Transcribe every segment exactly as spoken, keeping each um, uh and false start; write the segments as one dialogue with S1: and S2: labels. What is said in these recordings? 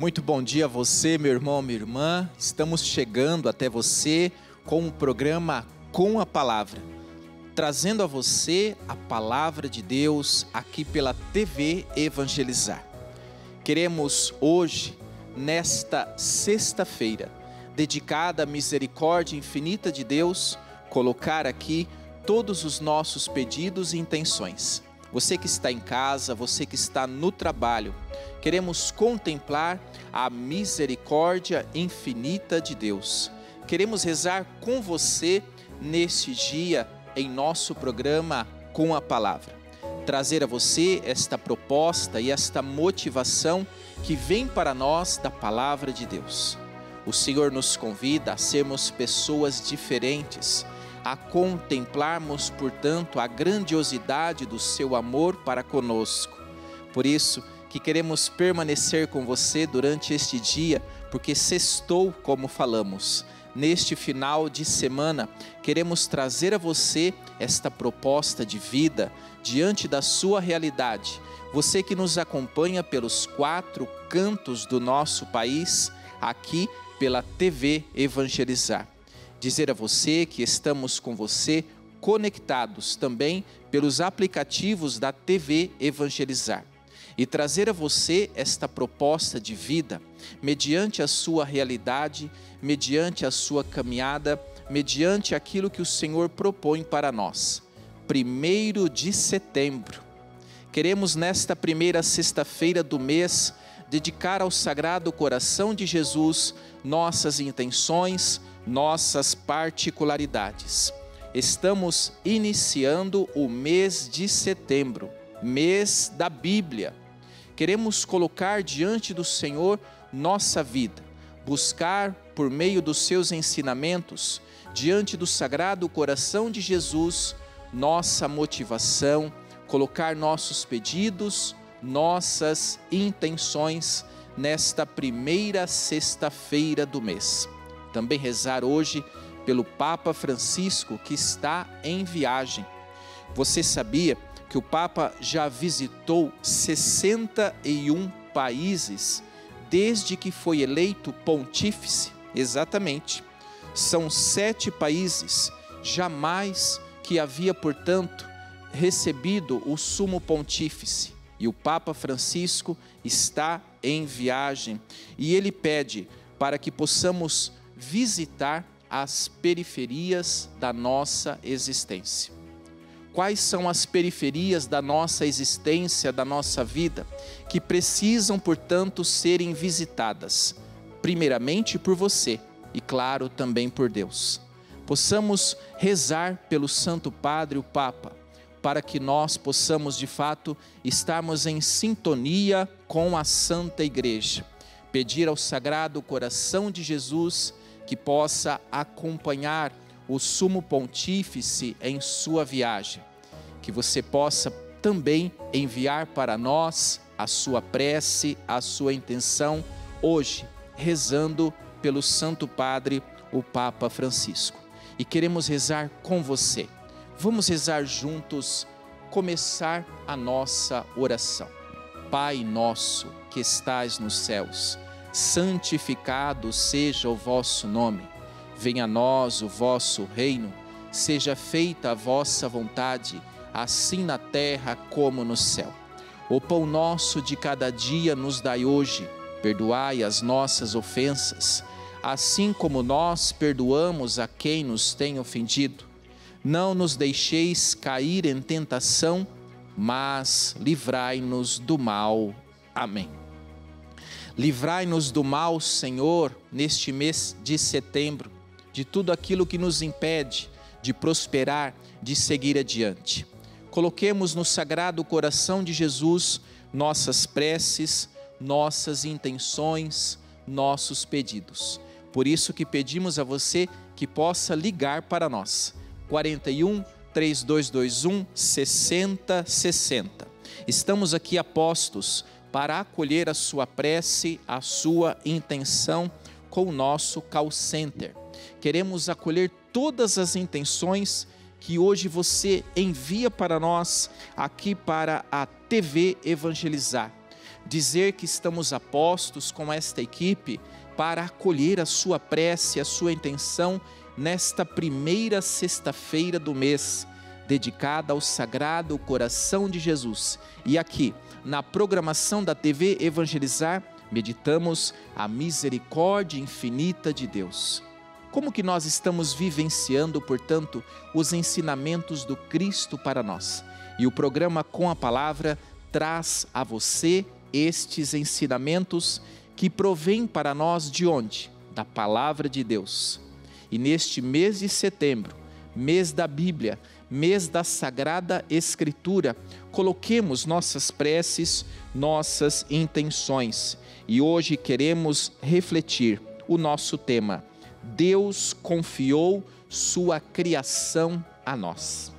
S1: Muito bom dia a você, meu irmão, minha irmã. Estamos chegando até você com o programa Com a Palavra, trazendo a você a Palavra de Deus aqui pela T V Evangelizar. Queremos hoje, nesta sexta-feira, dedicada à misericórdia infinita de Deus, colocar aqui todos os nossos pedidos e intenções. Você que está em casa, você que está no trabalho, queremos contemplar a misericórdia infinita de Deus. Queremos rezar com você neste dia em nosso programa Com a Palavra. Trazer a você esta proposta e esta motivação que vem para nós da Palavra de Deus. O Senhor nos convida a sermos pessoas diferentes, a contemplarmos, portanto, a grandiosidade do seu amor para conosco. Por isso que queremos permanecer com você durante este dia, porque sextou, como falamos. Neste final de semana, queremos trazer a você esta proposta de vida diante da sua realidade. Você que nos acompanha pelos quatro cantos do nosso país, aqui pela T V Evangelizar. Dizer a você que estamos com você conectados também pelos aplicativos da T V Evangelizar. E trazer a você esta proposta de vida, mediante a sua realidade, mediante a sua caminhada, mediante aquilo que o Senhor propõe para nós. Primeiro de setembro. Queremos nesta primeira sexta-feira do mês, dedicar ao Sagrado Coração de Jesus nossas intenções, nossas particularidades. Estamos iniciando o mês de setembro, mês da Bíblia. Queremos colocar diante do Senhor nossa vida, buscar por meio dos seus ensinamentos, diante do Sagrado Coração de Jesus, nossa motivação, colocar nossos pedidos, nossas intenções nesta primeira sexta-feira do mês. Também rezar hoje pelo Papa Francisco, que está em viagem. Você sabia que o Papa já visitou sessenta e um países desde que foi eleito pontífice? Exatamente. São sete países, jamais que havia, portanto, recebido o sumo pontífice. E o Papa Francisco está em viagem e ele pede para que possamos visitar as periferias da nossa existência. Quais são as periferias da nossa existência, da nossa vida, que precisam, portanto, serem visitadas? Primeiramente por você e, claro, também por Deus. Possamos rezar pelo Santo Padre, o Papa, para que nós possamos, de fato, estarmos em sintonia com a Santa Igreja. Pedir ao Sagrado Coração de Jesus que possa acompanhar o Sumo Pontífice em sua viagem. Que você possa também enviar para nós a sua prece, a sua intenção, hoje, rezando pelo Santo Padre, o Papa Francisco. E queremos rezar com você. Vamos rezar juntos, começar a nossa oração. Pai nosso que estais nos céus, santificado seja o vosso nome. Venha a nós o vosso reino, seja feita a vossa vontade, assim na terra como no céu. O pão nosso de cada dia nos dai hoje, perdoai as nossas ofensas, assim como nós perdoamos a quem nos tem ofendido. Não nos deixeis cair em tentação, mas livrai-nos do mal. Amém. Livrai-nos do mal, Senhor, neste mês de setembro, de tudo aquilo que nos impede de prosperar, de seguir adiante. Coloquemos no Sagrado Coração de Jesus nossas preces, nossas intenções, nossos pedidos. Por isso que pedimos a você que possa ligar para nós. quarenta e um, três dois dois um, sessenta sessenta. Estamos aqui a postos para acolher a sua prece, a sua intenção com o nosso call center. Queremos acolher todas as intenções que hoje você envia para nós, aqui para a T V Evangelizar. dizer que estamos a postos com esta equipe para acolher a sua prece, a sua intenção nesta primeira sexta-feira do mês, dedicada ao Sagrado Coração de Jesus. E aqui, na programação da T V Evangelizar, meditamos a misericórdia infinita de Deus. Como que nós estamos vivenciando, portanto, os ensinamentos do Cristo para nós? E o programa Com a Palavra traz a você estes ensinamentos que provêm para nós de onde? Da Palavra de Deus. E neste mês de setembro, mês da Bíblia, mês da Sagrada Escritura, coloquemos nossas preces, nossas intenções. E hoje queremos refletir o nosso tema: Deus confiou sua criação a nós.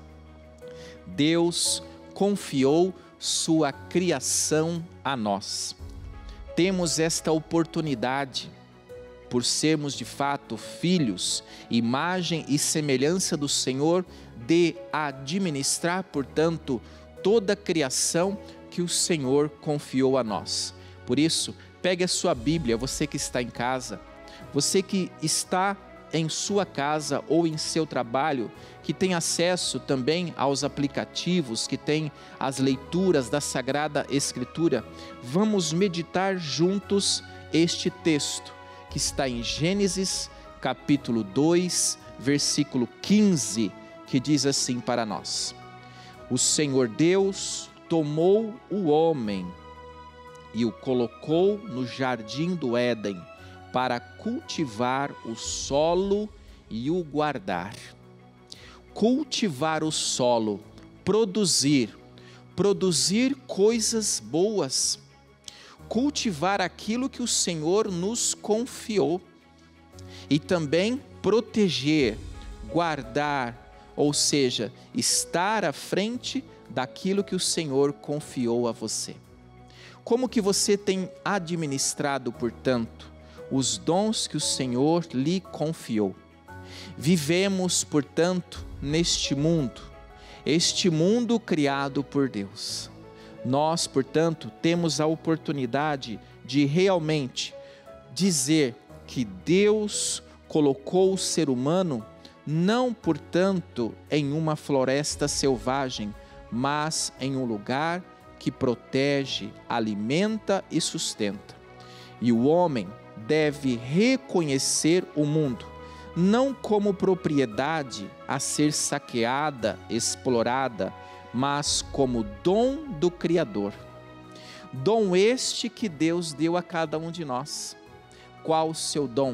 S1: Deus confiou sua criação a nós. Temos esta oportunidade, por sermos de fato filhos, imagem e semelhança do Senhor, de administrar, portanto, toda a criação que o Senhor confiou a nós. Por isso, pegue a sua Bíblia, você que está em casa, você que está em sua casa ou em seu trabalho, que tem acesso também aos aplicativos, que tem as leituras da Sagrada Escritura, vamos meditar juntos este texto que está em Gênesis, capítulo dois, versículo quinze, que diz assim para nós: O Senhor Deus tomou o homem e o colocou no jardim do Éden, para cultivar o solo e o guardar. Cultivar o solo, produzir, produzir coisas boas, cultivar aquilo que o Senhor nos confiou e também proteger, guardar, ou seja, estar à frente daquilo que o Senhor confiou a você. Como que você tem administrado, portanto, os dons que o Senhor lhe confiou? Vivemos, portanto, neste mundo, este mundo criado por Deus. Nós, portanto, temos a oportunidade de realmente dizer que Deus colocou o ser humano não, portanto, em uma floresta selvagem, mas em um lugar que protege, alimenta e sustenta. E o homem deve reconhecer o mundo, não como propriedade a ser saqueada, explorada, mas como dom do Criador. Dom este que Deus deu a cada um de nós. Qual o seu dom?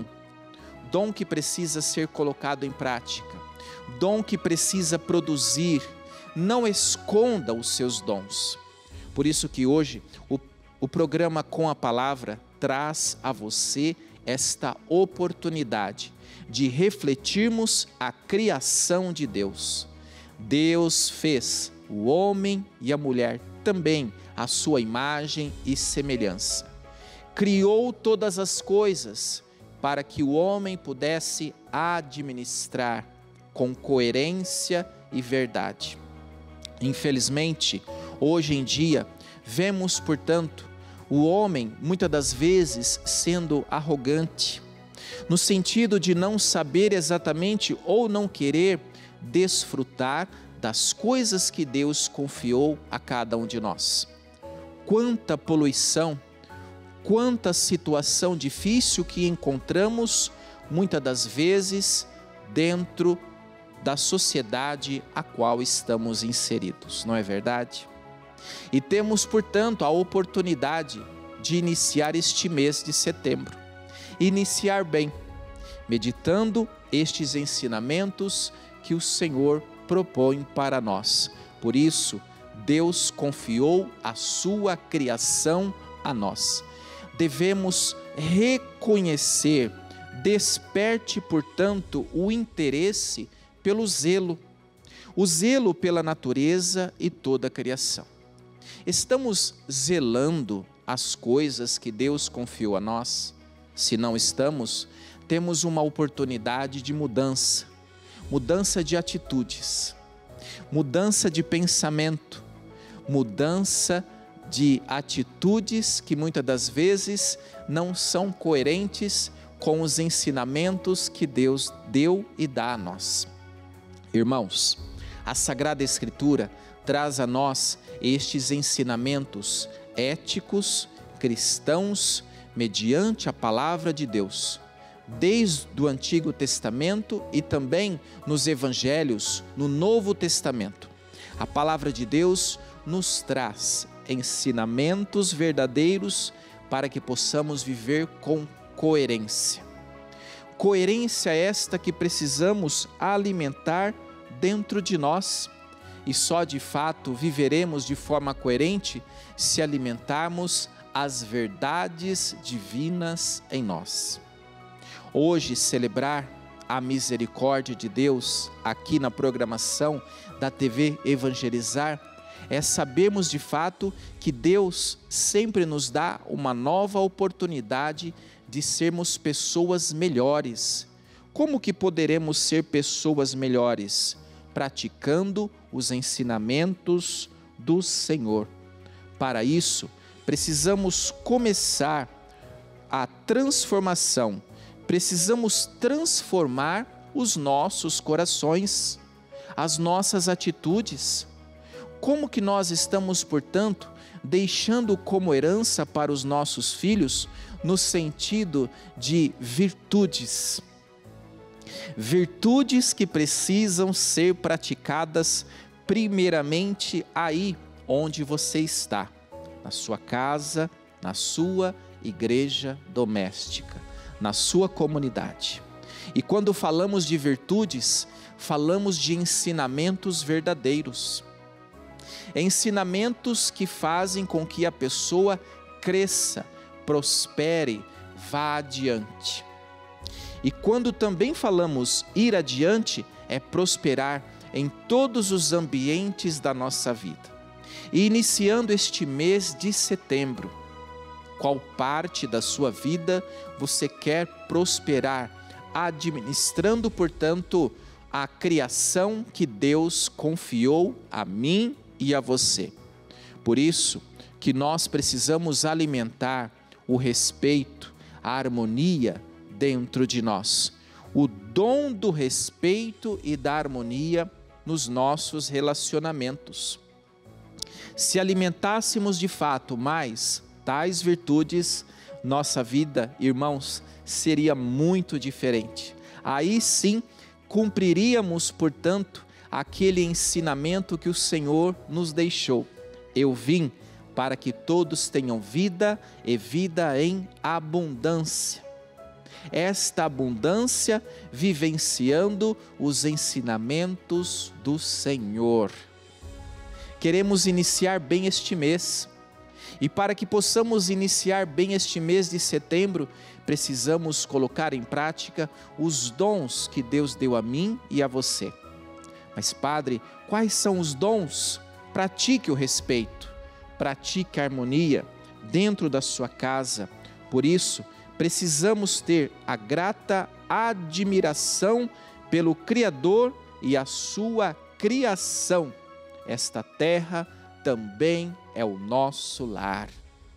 S1: Dom que precisa ser colocado em prática. Dom que precisa produzir. Não esconda os seus dons. Por isso que hoje o, o programa Com a Palavra traz a você esta oportunidade de refletirmos a criação de Deus. Deus fez o homem e a mulher também à sua imagem e semelhança. Criou todas as coisas para que o homem pudesse administrar com coerência e verdade. Infelizmente, hoje em dia, vemos, portanto, o homem, muitas das vezes, sendo arrogante, no sentido de não saber exatamente ou não querer desfrutar das coisas que Deus confiou a cada um de nós. Quanta poluição, quanta situação difícil que encontramos, muitas das vezes, dentro da sociedade a qual estamos inseridos, não é verdade? E temos, portanto, a oportunidade de iniciar este mês de setembro. Iniciar bem, meditando estes ensinamentos que o Senhor propõe para nós. Por isso, Deus confiou a sua criação a nós. Devemos reconhecer, desperte, portanto, o interesse pelo zelo, o zelo pela natureza e toda a criação. Estamos zelando as coisas que Deus confiou a nós? Se não estamos, temos uma oportunidade de mudança, mudança de atitudes, mudança de pensamento, mudança de atitudes que muitas das vezes não são coerentes com os ensinamentos que Deus deu e dá a nós. Irmãos, a Sagrada Escritura traz a nós estes ensinamentos éticos, cristãos, mediante a palavra de Deus, desde o Antigo Testamento e também nos Evangelhos, no Novo Testamento. A palavra de Deus nos traz ensinamentos verdadeiros para que possamos viver com coerência. Coerência esta que precisamos alimentar dentro de nós, e só de fato viveremos de forma coerente se alimentarmos as verdades divinas em nós. Hoje, celebrar a misericórdia de Deus aqui na programação da T V Evangelizar é sabermos de fato que Deus sempre nos dá uma nova oportunidade de sermos pessoas melhores. Como que poderemos ser pessoas melhores? Praticando os ensinamentos do Senhor. Para isso, precisamos começar a transformação, precisamos transformar os nossos corações, as nossas atitudes. Como que nós estamos, portanto, deixando como herança para os nossos filhos no sentido de virtudes? Virtudes que precisam ser praticadas primeiramente aí onde você está, na sua casa, na sua igreja doméstica, na sua comunidade. E quando falamos de virtudes, falamos de ensinamentos verdadeiros. Ensinamentos que fazem com que a pessoa cresça, prospere, vá adiante. E quando também falamos ir adiante, é prosperar em todos os ambientes da nossa vida. E iniciando este mês de setembro, qual parte da sua vida você quer prosperar, administrando, portanto, a criação que Deus confiou a mim e a você? Por isso que nós precisamos alimentar o respeito, a harmonia dentro de nós, o dom do respeito e da harmonia nos nossos relacionamentos. Se alimentássemos de fato mais tais virtudes, nossa vida, irmãos, seria muito diferente. Aí sim, cumpriríamos, portanto, aquele ensinamento que o Senhor nos deixou. Eu vim para que todos tenham vida e vida em abundância. Esta abundância vivenciando os ensinamentos do Senhor. Queremos iniciar bem este mês, e para que possamos iniciar bem este mês de setembro, precisamos colocar em prática os dons que Deus deu a mim e a você. Mas, Padre, quais são os dons? Pratique o respeito, pratique a harmonia dentro da sua casa. Por isso, precisamos ter a grata admiração pelo Criador e a sua criação. Esta terra também é o nosso lar.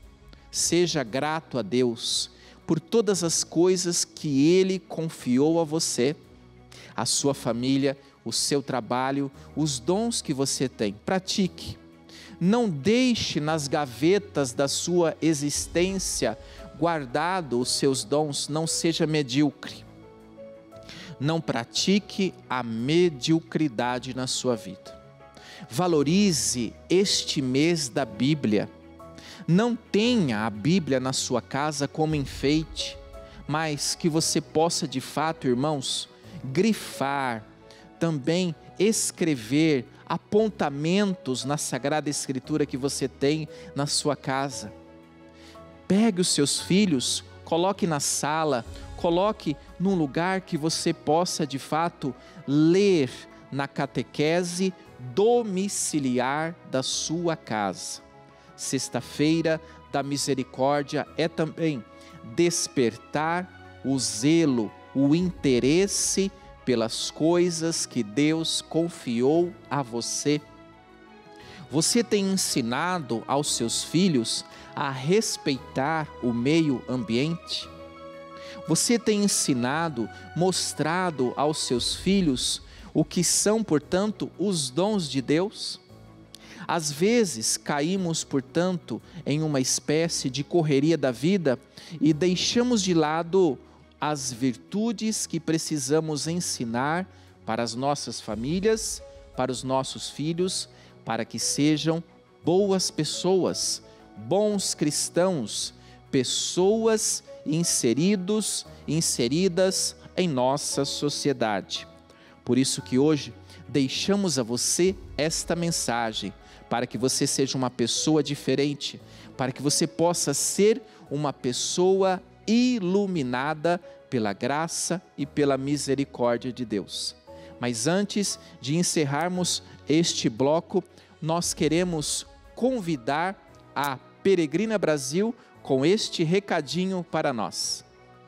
S1: Seja grato a Deus por todas as coisas que Ele confiou a você, a sua família, o seu trabalho, os dons que você tem. Pratique. Não deixe nas gavetas da sua existência guardado os seus dons, não seja medíocre. Não pratique a mediocridade na sua vida. Valorize este mês da Bíblia. Não tenha a Bíblia na sua casa como enfeite, mas que você possa de fato, irmãos, grifar, também escrever apontamentos na Sagrada Escritura que você tem na sua casa. Pegue os seus filhos, coloque na sala, coloque num lugar que você possa de fato ler na catequese domiciliar da sua casa. Sexta-feira da Misericórdia é também despertar o zelo, o interesse pelas coisas que Deus confiou a você. Você tem ensinado aos seus filhos a respeitar o meio ambiente? Você tem ensinado, mostrado aos seus filhos o que são, portanto, os dons de Deus? Às vezes caímos, portanto, em uma espécie de correria da vida e deixamos de lado as virtudes que precisamos ensinar para as nossas famílias, para os nossos filhos, para que sejam boas pessoas, bons cristãos, pessoas inseridos, inseridas em nossa sociedade. Por isso que hoje deixamos a você esta mensagem, para que você seja uma pessoa diferente, para que você possa ser uma pessoa iluminada pela graça e pela misericórdia de Deus. Mas antes de encerrarmos este bloco, nós queremos convidar a Peregrina Brasil com este recadinho para nós.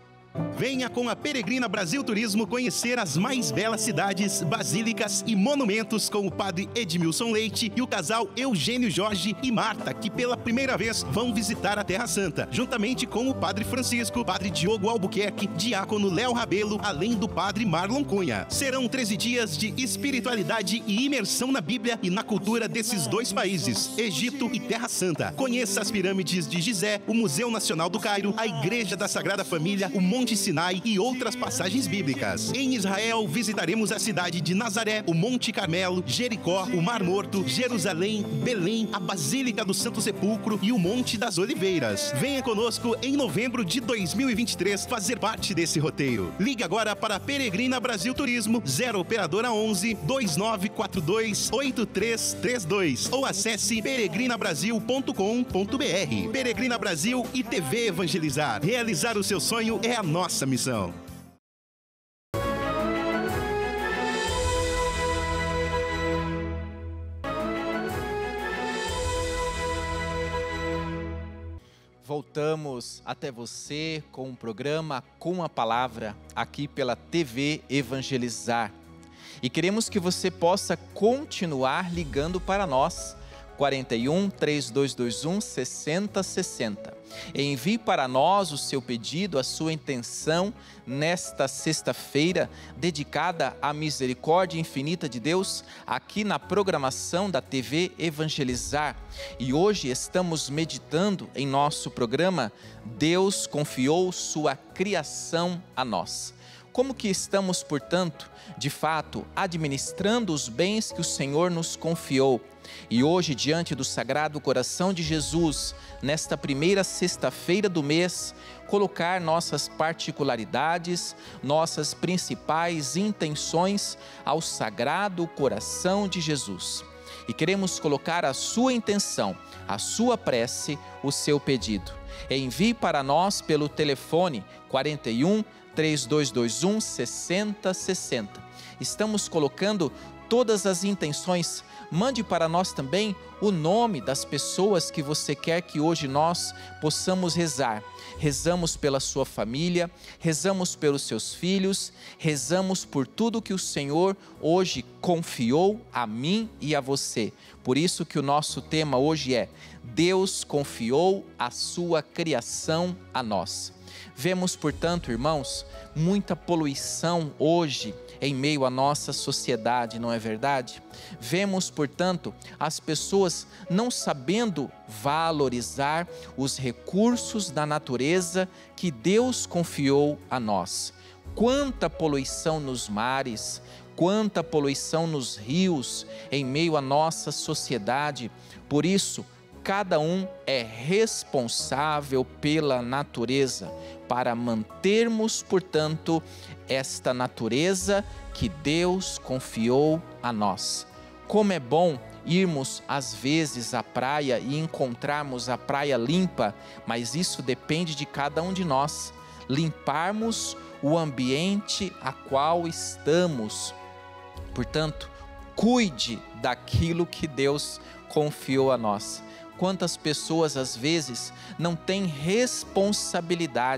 S2: Venha com a Peregrina Brasil Turismo conhecer as mais belas cidades, basílicas e monumentos com o padre Edmilson Leite e o casal Eugênio Jorge e Marta, que pela primeira vez vão visitar a Terra Santa, juntamente com o padre Francisco, padre Diogo Albuquerque, diácono Léo Rabelo, além do padre Marlon Cunha. Serão treze dias de espiritualidade e imersão na Bíblia e na cultura desses dois países, Egito e Terra Santa. Conheça as pirâmides de Gizé, o Museu Nacional do Cairo, a Igreja da Sagrada Família, o Monte Sinai e outras passagens bíblicas. Em Israel, visitaremos a cidade de Nazaré, o Monte Carmelo, Jericó, o Mar Morto, Jerusalém, Belém, a Basílica do Santo Sepulcro e o Monte das Oliveiras. Venha conosco em novembro de dois mil e vinte e três fazer parte desse roteiro. Ligue agora para a Peregrina Brasil Turismo, zero operadora onze, dois nove quatro dois, oito três três dois ou acesse peregrina brasil ponto com ponto br. Peregrina Brasil e T V Evangelizar. Realizar o seu sonho é a nossa missão.
S1: Voltamos até você com o programa Com a Palavra, aqui pela T V Evangelizar. E queremos que você possa continuar ligando para nós, quarenta e um, três dois dois um, sessenta sessenta. Envie para nós o seu pedido, a sua intenção nesta sexta-feira dedicada à misericórdia infinita de Deus, aqui na programação da T V Evangelizar. E hoje estamos meditando em nosso programa Deus confiou sua criação a nós. Como que estamos, portanto, de fato, administrando os bens que o Senhor nos confiou? E hoje, diante do Sagrado Coração de Jesus, nesta primeira sexta-feira do mês, colocar nossas particularidades, nossas principais intenções ao Sagrado Coração de Jesus. E queremos colocar a sua intenção, a sua prece, o seu pedido. Envie para nós pelo telefone quarenta e um, três dois dois um, sessenta sessenta. Estamos colocando todas as intenções. Mande para nós também o nome das pessoas que você quer que hoje nós possamos rezar. Rezamos pela sua família, rezamos pelos seus filhos, rezamos por tudo que o Senhor hoje confiou a mim e a você. Por isso que o nosso tema hoje é Deus confiou a sua criação a nós. Vemos, portanto, irmãos, muita poluição hoje em meio à nossa sociedade, não é verdade? Vemos, portanto, as pessoas não sabendo valorizar os recursos da natureza que Deus confiou a nós. Quanta poluição nos mares, quanta poluição nos rios, em meio à nossa sociedade. Por isso, cada um é responsável pela natureza, para mantermos, portanto, esta natureza que Deus confiou a nós. Como é bom irmos às vezes à praia e encontrarmos a praia limpa, mas isso depende de cada um de nós. Limparmos o ambiente a qual estamos. Portanto, cuide daquilo que Deus confiou a nós. Quantas pessoas às vezes não têm responsabilidade,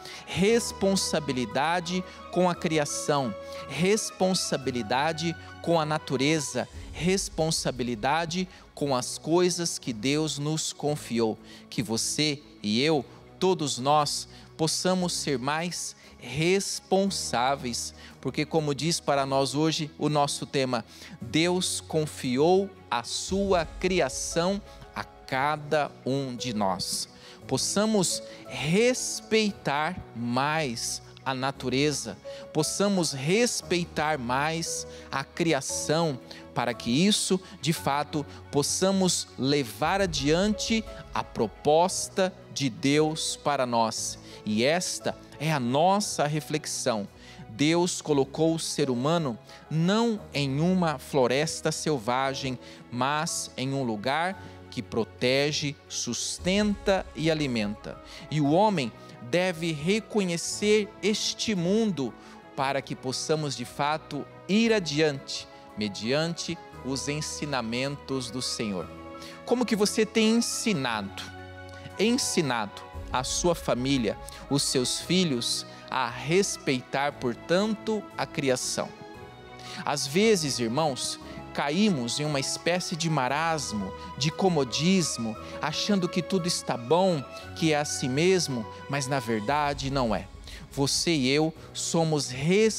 S1: responsabilidade com a criação, responsabilidade com a natureza, responsabilidade com as coisas que Deus nos confiou. Que você e eu, todos nós, possamos ser mais responsáveis, porque como diz para nós hoje o nosso tema, Deus confiou a sua criação a cada um de nós. Possamos respeitar mais a natureza, possamos respeitar mais a criação, para que isso, de fato, possamos levar adiante a proposta de Deus para nós. E esta é a nossa reflexão. Deus colocou o ser humano não em uma floresta selvagem, mas em um lugar que protege, sustenta e alimenta. E o homem deve reconhecer este mundo para que possamos de fato ir adiante, mediante os ensinamentos do Senhor. Como que você tem ensinado, ensinado a sua família, os seus filhos a respeitar, portanto, a criação? Às vezes, irmãos, caímos em uma espécie de marasmo, de comodismo, achando que tudo está bom, que é assim mesmo, mas na verdade não é. Você e eu somos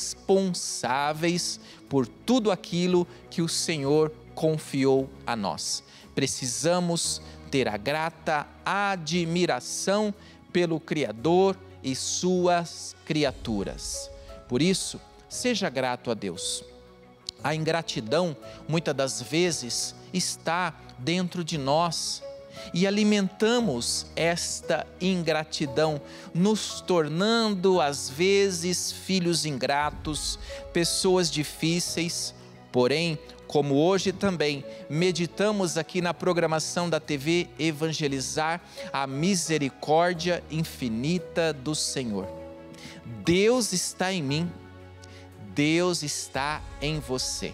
S1: responsáveis por tudo aquilo que o Senhor confiou a nós. Precisamos ter a grata admiração pelo Criador e suas criaturas. Por isso, seja grato a Deus. A ingratidão, muitas das vezes, está dentro de nós e alimentamos esta ingratidão, nos tornando, às vezes, filhos ingratos, pessoas difíceis. Porém, como hoje também meditamos aqui na programação da T V Evangelizar, a misericórdia infinita do Senhor. Deus está em mim. Deus está em você.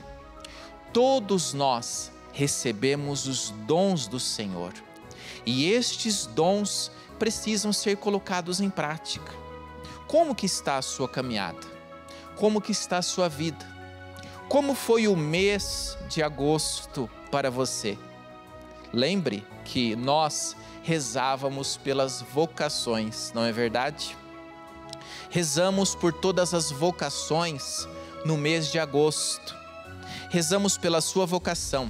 S1: Todos nós recebemos os dons do Senhor e estes dons precisam ser colocados em prática. Como que está a sua caminhada? Como que está a sua vida? Como foi o mês de agosto para você? Lembre que nós rezávamos pelas vocações, não é verdade? Rezamos por todas as vocações no mês de agosto. Rezamos pela sua vocação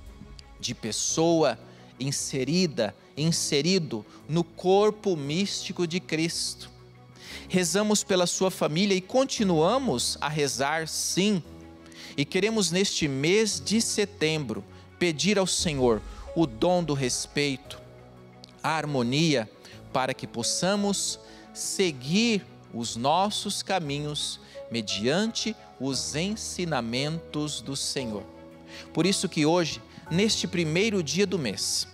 S1: de pessoa inserida, inserido no corpo místico de Cristo. Rezamos pela sua família e continuamos a rezar, sim. E queremos neste mês de setembro pedir ao Senhor o dom do respeito, a harmonia, para que possamos seguir os nossos caminhos mediante os ensinamentos do Senhor. Por isso que hoje, neste primeiro dia do mês,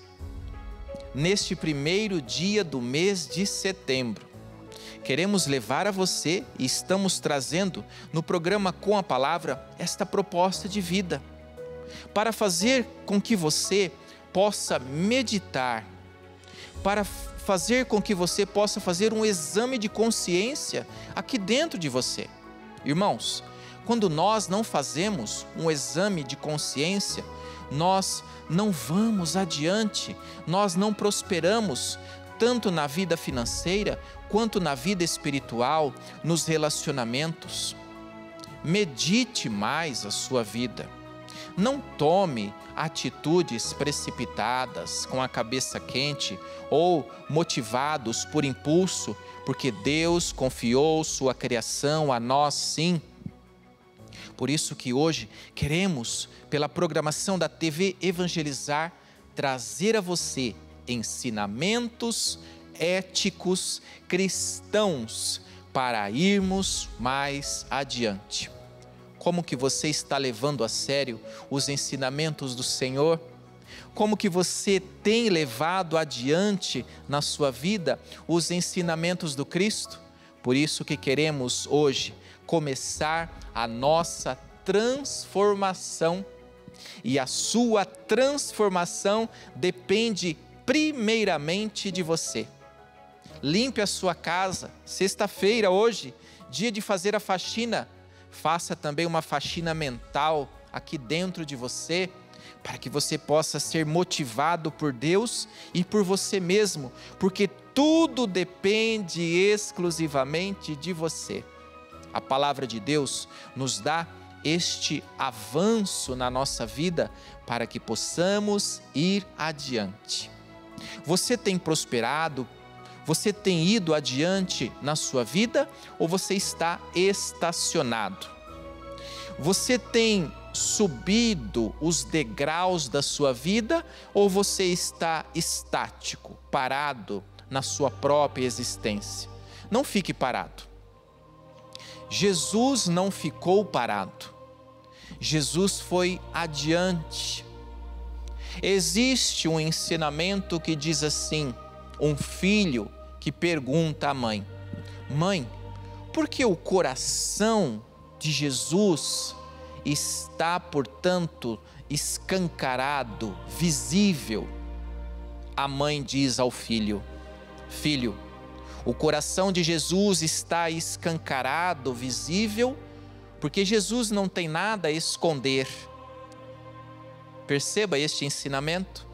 S1: neste primeiro dia do mês de setembro, queremos levar a você e estamos trazendo no programa Com a Palavra esta proposta de vida, para fazer com que você possa meditar, para fazer com que você possa fazer um exame de consciência aqui dentro de você. Irmãos, quando nós não fazemos um exame de consciência, nós não vamos adiante, nós não prosperamos, tanto na vida financeira, quanto na vida espiritual, nos relacionamentos. Medite mais a sua vida. Não tome atitudes precipitadas, com a cabeça quente ou motivados por impulso, porque Deus confiou sua criação a nós, sim. Por isso que hoje queremos, pela programação da T V Evangelizar, trazer a você ensinamentos éticos cristãos para irmos mais adiante. Como que você está levando a sério os ensinamentos do Senhor? Como que você tem levado adiante na sua vida os ensinamentos do Cristo? Por isso que queremos hoje começar a nossa transformação. E a sua transformação depende primeiramente de você. limpe a sua casa. Sexta-feira, hoje, dia de fazer a faxina. Faça também uma faxina mental aqui dentro de você, para que você possa ser motivado por Deus e por você mesmo, porque tudo depende exclusivamente de você. A palavra de Deus nos dá este avanço na nossa vida para que possamos ir adiante. Você tem prosperado? Você tem ido adiante na sua vida ou você está estacionado? Você tem subido os degraus da sua vida ou você está estático, parado na sua própria existência? Não fique parado. Jesus não ficou parado. Jesus foi adiante. Existe um ensinamento que diz assim: um filho que pergunta à mãe: mãe, por que o coração de Jesus está, portanto, escancarado, visível? A mãe diz ao filho: filho, o coração de Jesus está escancarado, visível, porque Jesus não tem nada a esconder. Perceba este ensinamento.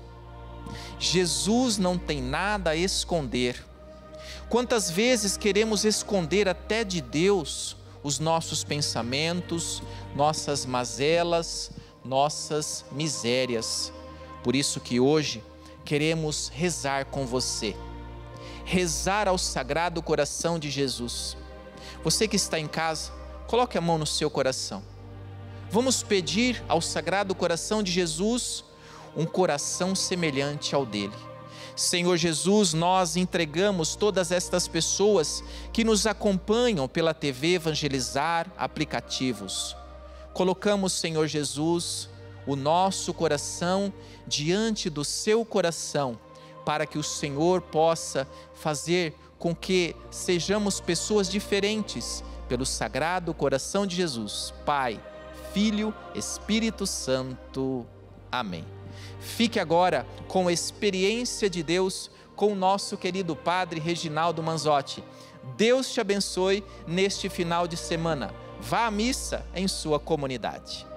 S1: Jesus não tem nada a esconder. Quantas vezes queremos esconder até de Deus os nossos pensamentos, nossas mazelas, nossas misérias. Por isso que hoje queremos rezar com você. Rezar ao Sagrado Coração de Jesus. Você que está em casa, coloque a mão no seu coração. Vamos pedir ao Sagrado Coração de Jesus um coração semelhante ao dele. Senhor Jesus, nós entregamos todas estas pessoas que nos acompanham pela T V Evangelizar, aplicativos. Colocamos, Senhor Jesus, o nosso coração diante do seu coração, para que o Senhor possa fazer com que sejamos pessoas diferentes pelo Sagrado Coração de Jesus. Pai, Filho, Espírito Santo. Amém. Fique agora com a experiência de Deus com o nosso querido Padre Reginaldo Manzotti. Deus te abençoe neste final de semana. Vá à missa em sua comunidade.